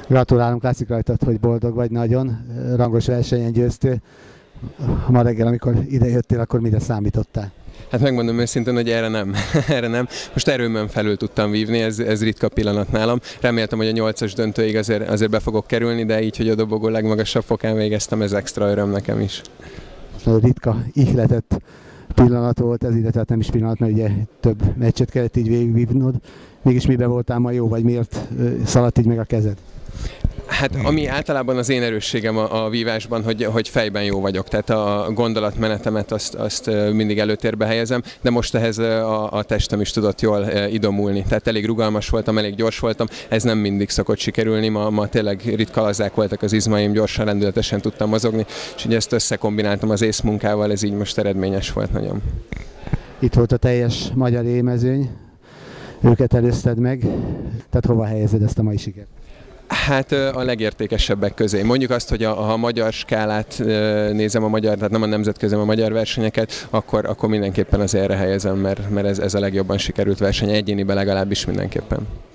Gratulálunk, látszik rajtad, hogy boldog vagy nagyon. Rangos versenyen győztél. Ma reggel, amikor ide jöttél, akkor mire számítottál? Hát megmondom őszintén, hogy erre nem. Erre nem. Most erőmön felül tudtam vívni, ez ritka pillanat nálam. Reméltem, hogy a 8-as döntőig azért be fogok kerülni, de így, hogy a dobogó legmagasabb fokán végeztem, ez extra öröm nekem is. Most ritka, ihletett pillanat volt ez, illetve nem is pillanat, mert ugye több meccset kellett így végigvívnod. Mégis miben voltál ma jó, vagy miért szaladt így meg a kezed? Hát ami általában az én erősségem a vívásban, hogy fejben jó vagyok, tehát a gondolatmenetemet azt mindig előtérbe helyezem, de most ehhez a testem is tudott jól idomulni, tehát elég rugalmas voltam, elég gyors voltam, ez nem mindig szokott sikerülni, ma tényleg ritka lazák voltak az izmaim, gyorsan, lendületesen tudtam mozogni, és ugye ezt összekombináltam az észmunkával, ez így most eredményes volt nagyon. Itt volt a teljes magyar émezőny, őket előzted meg, tehát hova helyezed ezt a mai sikert? Hát a legértékesebbek közé. Mondjuk azt, hogy ha a magyar skálát nézem, tehát nem a nemzetközi, a magyar versenyeket, akkor mindenképpen az erre helyezem, mert ez a legjobban sikerült verseny, egyéniben legalábbis mindenképpen.